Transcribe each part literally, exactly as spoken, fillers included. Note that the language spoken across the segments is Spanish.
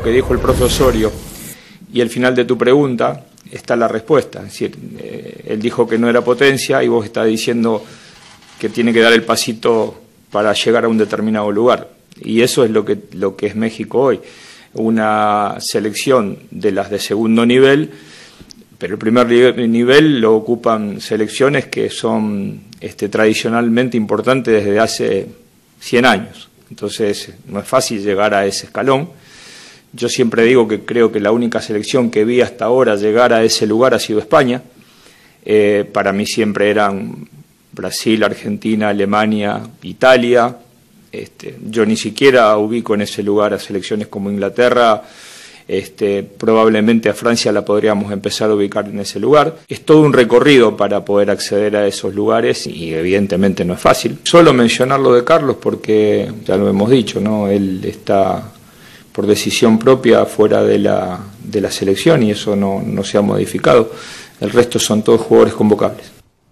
que dijo el profe Osorio y el final de tu pregunta está la respuesta. Es decir, eh, él dijo que no era potencia y vos estás diciendo que tiene que dar el pasito para llegar a un determinado lugar. Y eso es lo que, lo que es México hoy. Una selección de las de segundo nivel, pero el primer nivel lo ocupan selecciones que son este, tradicionalmente importantes desde hace cien años. Entonces no es fácil llegar a ese escalón. Yo siempre digo que creo que la única selección que vi hasta ahora llegar a ese lugar ha sido España. Eh, para mí siempre eran Brasil, Argentina, Alemania, Italia. Este, yo ni siquiera ubico en ese lugar a selecciones como Inglaterra. Este, probablemente a Francia la podríamos empezar a ubicar en ese lugar. Es todo un recorrido para poder acceder a esos lugares y evidentemente no es fácil. Solo mencionar lo de Carlos porque ya lo hemos dicho, ¿no? Él está por decisión propia fuera de la, de la selección y eso no, no se ha modificado. El resto son todos jugadores convocables.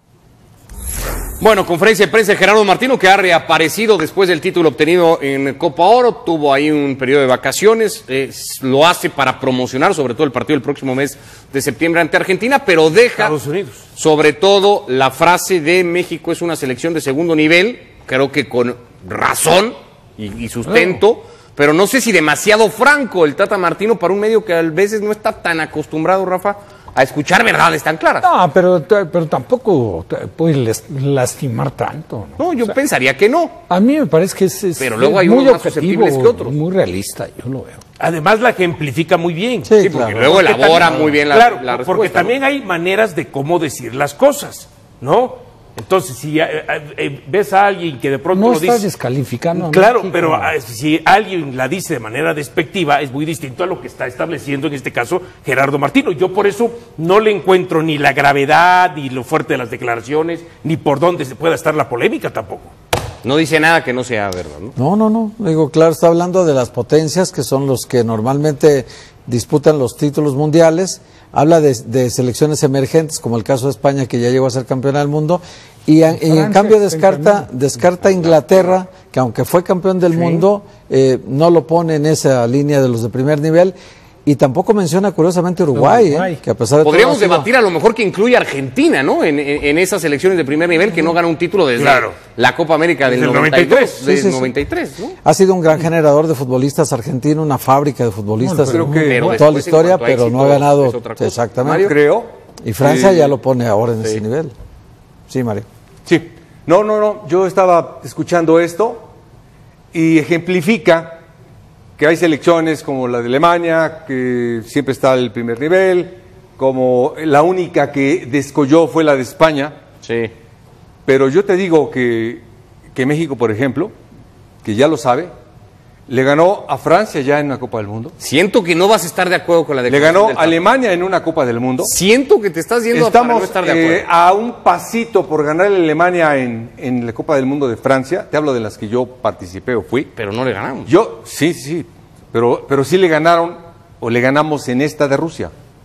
Bueno, conferencia de prensa de Gerardo Martino, que ha reaparecido después del título obtenido en Copa Oro, tuvo ahí un periodo de vacaciones, eh, lo hace para promocionar sobre todo el partido del próximo mes de septiembre ante Argentina, pero deja Estados Unidos. Sobre todo la frase de México es una selección de segundo nivel, creo que con razón y, y sustento, oh. pero no sé si demasiado franco el Tata Martino para un medio que a veces no está tan acostumbrado, Rafa, a escuchar verdades tan claras. No, pero, pero tampoco puedes lastimar tanto. No, no yo o sea, pensaría que no. A mí me parece que es, es pero luego hay muy unos más objetivo, susceptibles que otros. Muy realista, yo lo veo. Además la ejemplifica muy bien. Sí, sí porque claro. luego porque elabora también, muy bien la, claro, la respuesta. Porque también ¿no? hay maneras de cómo decir las cosas, ¿no? Entonces, si eh, eh, ves a alguien que de pronto no lo estás dice... descalificando. Claro, México. pero eh, si alguien la dice de manera despectiva, es muy distinto a lo que está estableciendo en este caso Gerardo Martino. Yo por eso no le encuentro ni la gravedad, ni lo fuerte de las declaraciones, ni por dónde se pueda estar la polémica tampoco. No dice nada que no sea verdad, ¿no? No, no, no. Digo, claro, está hablando de las potencias que son los que normalmente disputan los títulos mundiales. Habla de, de selecciones emergentes, como el caso de España, que ya llegó a ser campeona del mundo. Y, en, y en cambio descarta, descarta a Inglaterra, que aunque fue campeón del sí. mundo, eh, no lo pone en esa línea de los de primer nivel. Y tampoco menciona curiosamente Uruguay, Uruguay. Eh, que a pesar de podríamos todo debatir a lo mejor que incluye a Argentina, ¿no? En, en, en esas selecciones de primer nivel que no gana un título desde claro. la Copa América del noventa y tres, del sí, sí, noventa y tres, ¿no? Ha sido un gran generador de futbolistas argentinos, una fábrica de futbolistas bueno, pero que, en toda la historia, pero no ha ganado exactamente. Mario, creo. Y Francia eh, ya lo pone ahora en sí. ese nivel. Sí, Mario. Sí. No, no, no. Yo estaba escuchando esto y ejemplifica que hay selecciones como la de Alemania, que siempre está al primer nivel, como la única que descolló fue la de España. Sí. Pero yo te digo que, que México, por ejemplo, que ya lo sabe, le ganó a Francia ya en una Copa del Mundo. Siento que no vas a estar de acuerdo con la Le declaración. ganó a Alemania en una Copa del Mundo. Siento que te estás yendo Estamos, a no estar de acuerdo. Eh, a un pasito por ganar a Alemania en, en la Copa del Mundo de Francia. Te hablo de las que yo participé o fui. Pero no le ganamos. Yo, sí, sí, pero, pero sí le ganaron o le ganamos en esta de Rusia.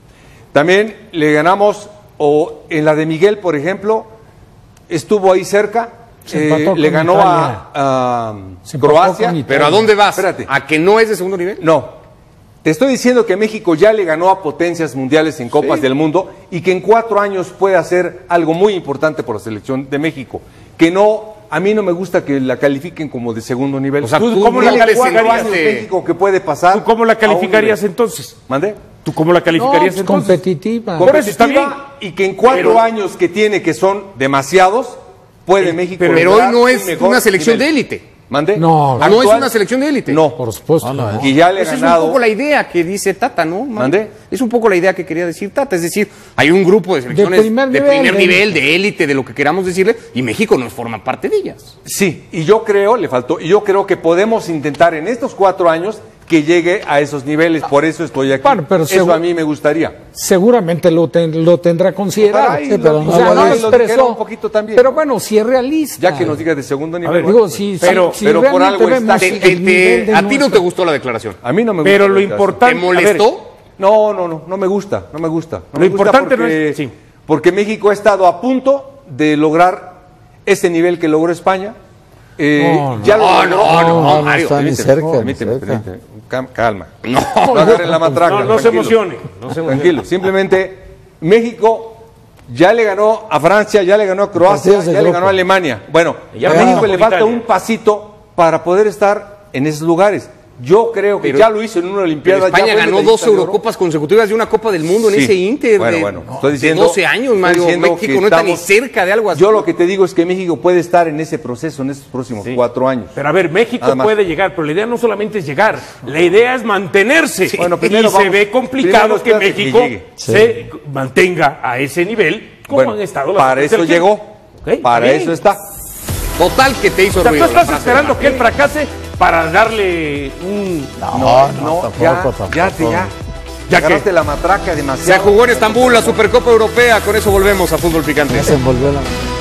También le ganamos, o en la de Miguel, por ejemplo, estuvo ahí cerca. Eh, le ganó Italia. a, a Croacia. ¿Pero a dónde vas? Espérate. ¿A que no es de segundo nivel? No. Te estoy diciendo que México ya le ganó a potencias mundiales en Copas sí. del Mundo y que en cuatro años puede hacer algo muy importante por la selección de México. Que no, a mí no me gusta que la califiquen como de segundo nivel. O sea, ¿tú, ¿tú cómo no la calificarías en México que puede pasar? ¿Tú cómo la calificarías entonces? ¿Mande? ¿Tú cómo la calificarías no, entonces? Competitiva. Competitiva. Por eso está bien. Y que en cuatro pero, años que tiene, que son demasiados, puede México. Pero, pero hoy no es una selección nivel. de élite. ¿Mande? No, no es una selección de élite. No, por supuesto. No, no. Y ya le he Esa ganado. es un poco la idea que dice Tata, ¿no? ¿Mande? Es un poco la idea que quería decir Tata. Es decir, hay un grupo de selecciones de primer nivel, de, primer nivel, de élite, de lo que queramos decirle, y México no forma parte de ellas. Sí, y yo creo, le faltó, y yo creo que podemos intentar en estos cuatro años que llegue a esos niveles, por eso estoy aquí. Bueno, pero eso a mí me gustaría. Seguramente lo, ten, lo tendrá considerado. Sí, pero no, o sea, no lo expresó un poquito también. Pero bueno, si es realista. Ya que nos diga de segundo nivel. A ver, digo, si, pero si, pero si por algo está. Te, te, te, a ti no te gustó la declaración. A mí no me gusta. Pero lo importante. ¿Te molestó? No, no, no, no me gusta, no me gusta. No lo me gusta importante porque, no es, sí. porque México ha estado a punto de lograr ese nivel que logró España. Eh, no, no, ya lo no, logró. no, no, no, Mario, está ni cerca, permíteme, ni cerca. permíteme. Cam- calma. No, no agarren la matraca. No, no se tranquilo. emocione. No se emocione. Tranquilo, simplemente México ya le ganó a Francia, ya le ganó a Croacia, Partidos de ya le grupo. ganó a Alemania. Bueno, Ya a ganó México con le falta Italia. un pasito para poder estar en esos lugares. Yo creo que Pero- ya lo hizo en una Pero Olimpiada. España ya fue ganó medallista dos de oro. Eurocopas consecutivas y una Copa del Mundo en Sí. ese Inter Bueno, de, bueno, no, estoy de diciendo, doce años, estoy Mario. diciendo México que no está ni estamos- cerca de algo así. Yo lo que te digo es que México puede estar en ese proceso en estos próximos cuatro años. Pero a ver, México Nada más. puede llegar, pero la idea no solamente es llegar, la idea es mantenerse. Bueno, primero y se vamos- ve complicado primero que espérate que México llegue. se mantenga a ese nivel como Bueno, han estado las para otras eso selecciones. llegó, Ok, para está bien. eso está. Total que te hizo O sea, tú ruido. la estás frase. esperando que él fracase para darle un... No, No, no, no, tampoco, ya, tampoco. ya, te, ya. ¿Ya Agarraste qué? la matraca Se demasiado. jugó en Estambul la Supercopa Europea. Con eso volvemos a Fútbol Picante. Ya se envolvió la...